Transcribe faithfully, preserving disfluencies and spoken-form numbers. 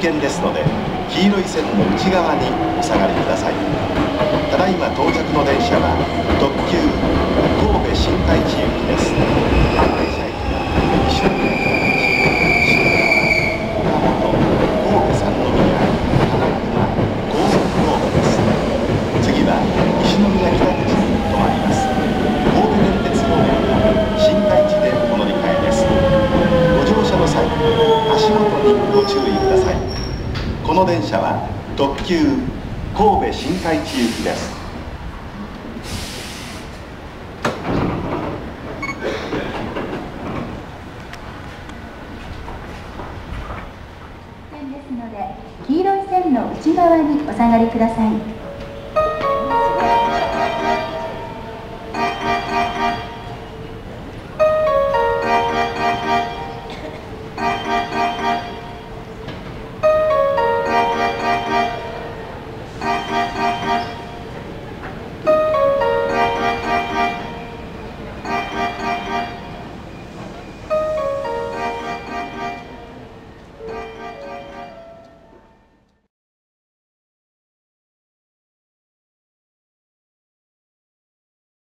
険ですので、黄色い線の内側にお下がりください。ただいま到着の電車は特急神戸新海地行きです。電車駅は西宮東、品川、岡本、神戸三宮、金熊、高速神戸です。次は西宮北口に停まります。神戸電鉄方面は新海地でお乗り換えです。ご乗車の際、足元にご注意ください。この電車は特急神戸新海地行きです。 ですので、黄色い線の内側にお下がりください。